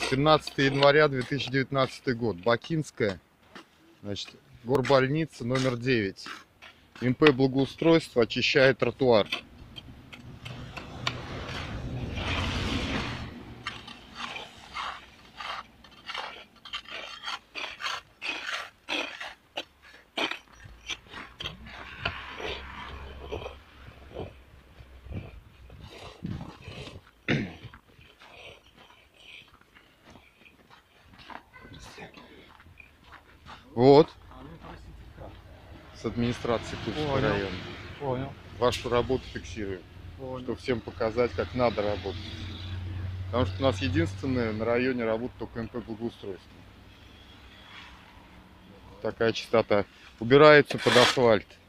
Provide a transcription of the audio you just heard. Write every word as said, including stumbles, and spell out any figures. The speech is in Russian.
семнадцатое января две тысячи девятнадцатый год. Бакинская. Значит, горбольница номер девять. эм пэ благоустройство очищает тротуар. Вот. С администрации Тульского района. Понял. Вашу работу фиксируем. Понял. Чтобы всем показать, как надо работать. Потому что у нас единственное на районе работает только эм пэ благоустройство. Такая частота. Убирается под асфальт.